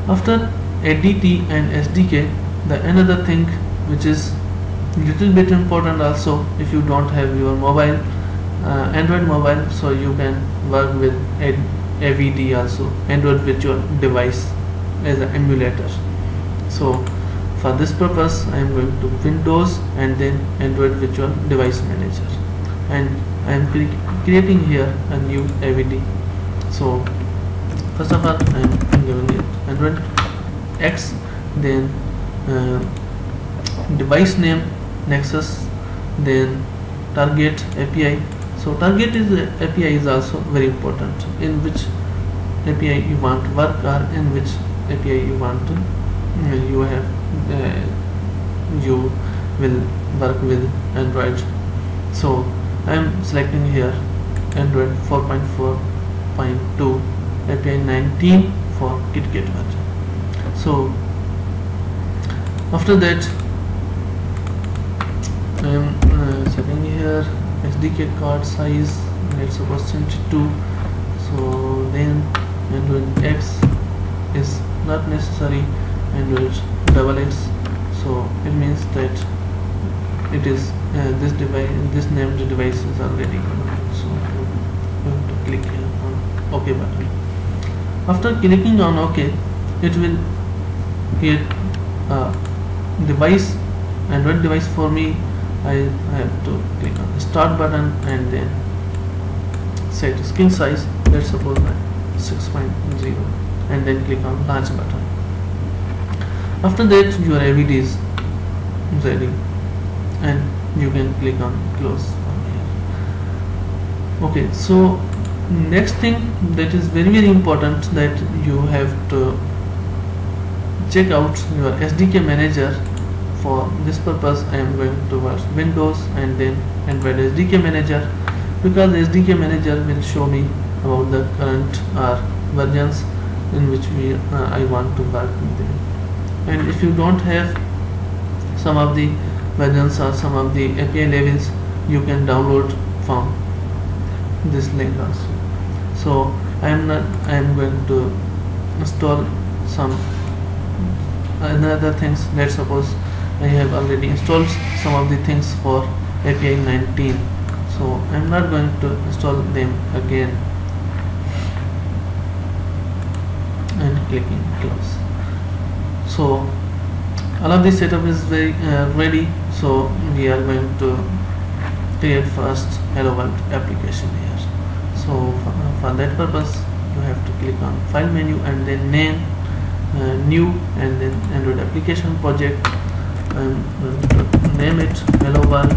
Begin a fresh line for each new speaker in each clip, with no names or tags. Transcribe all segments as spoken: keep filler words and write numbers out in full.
After A D T and S D K, the another thing which is little bit important also, if you don't have your mobile uh, Android mobile, so you can work with A V D also, Android Virtual Device, as an emulator. So for this purpose I am going to Windows and then Android Virtual Device Manager, and I am cre creating here a new A V D. So first of all I am giving it Android X, then uh, device name Nexus, then target A P I. So target is uh, A P I is also very important, in which A P I you want to work, or in which A P I you want to uh, you have uh, you will work with Android. So I am selecting here Android four point four point two A P I nineteen for KitKat version. So after that I am uh, setting here S D K card size, let's suppose seventy-two. So then Android X is not necessary, Android double X, so it means that it is uh, this device, this named device is already. So you have to click here on OK button. After clicking on OK, it will create a device, Android device for me. I have to click on the start button and then set screen size, let's suppose six point zero, and then click on launch button. After that your A V D is ready and you can click on close from here. Okay, so next thing that is very very important, that you have to check out your S D K manager. For this purpose I am going towards Windows and then Android S D K manager, because S D K manager will show me about the current uh, versions in which we uh, I want to work with them. And if you don't have some of the versions or some of the A P I levels, you can download from this link also. So I am not I am going to install some another things. Let's suppose I have already installed some of the things for A P I nineteen, so I am not going to install them again, and clicking close. So all of this setup is very uh, ready. So we are going to create first Hello World application here. So for, for that purpose you have to click on file menu and then name, uh, new, and then Android application project. I'm going to name it Hello World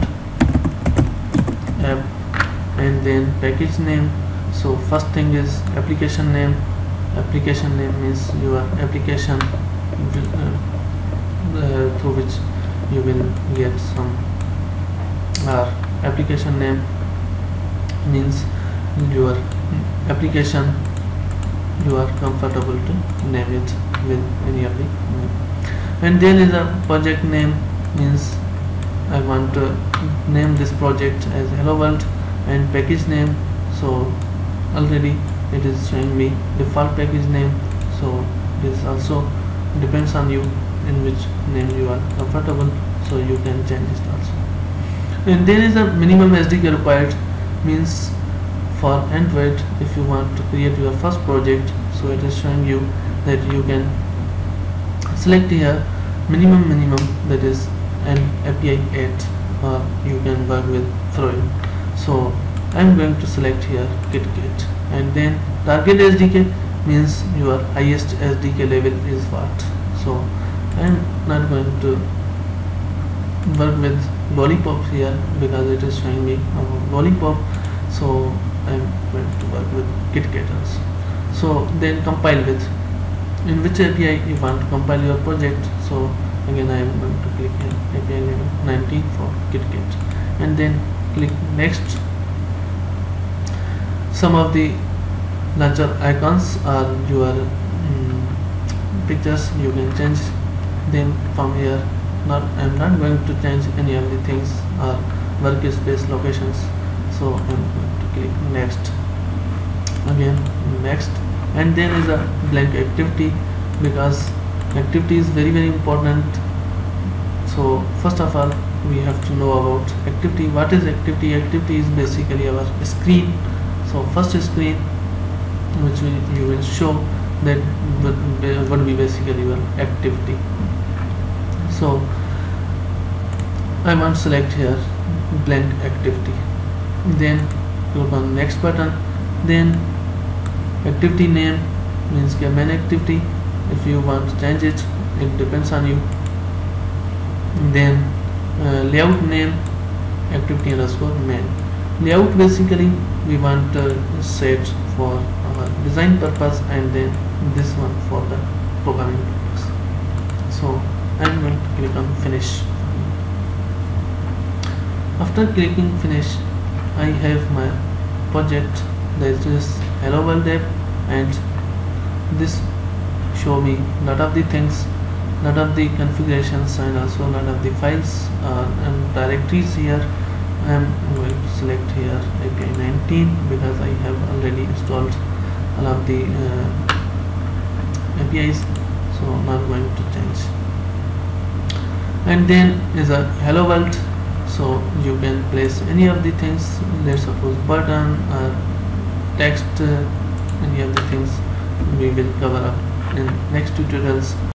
app, and then package name. So first thing is application name. Application name means your application uh, uh, through which you will get some, or uh, application name means your application you are comfortable to name it with any of the name. And then is a project name, means I want to name this project as Hello World, and package name. So already it is showing me default package name, so this also depends on you in which name you are comfortable, so you can change it also. And there is a minimum S D K required, means for Android if you want to create your first project, so it is showing you that you can select here minimum minimum, that is an A P I eight, or you can work with Throin. So I am going to select here KitKat, and then target S D K means your highest S D K level is what. So I am not going to work with Lollipop here because it is showing me uh, Lollipop, so I am going to work with KitKat also. So then compile with, in which A P I you want to compile your project. So again I am going to click here A P I level nineteen for KitKat, and then click next. Some of the launcher icons are your um, pictures, you can change them from here. Not I am not going to change any of the things or workspace locations, so I am going to click next, again next, and then is a blank activity because activity is very very important. So first of all we have to know about activity. What is activity? Activity is basically our screen. So first screen which will, you will show that would, would be basically your activity. So I want to select here blank activity, then click on next button, then activity name means के main activity. If you want to change it, it depends on you. Then uh, layout name activity underscore main. Layout basically we want to uh, set for our design purpose, and then this one for the programming purpose. So I'm going to click on finish. After clicking finish, I have my project, that is hello world app, and this show me lot of the things, lot of the configurations, and also lot of the files uh, and directories here. I am going to select here A P I nineteen because I have already installed all of the uh, A P Is, so now I'm going to change. And then is a hello world, so you can place any of the things, let's suppose button or text, uh, any of the things we will cover up in next tutorials.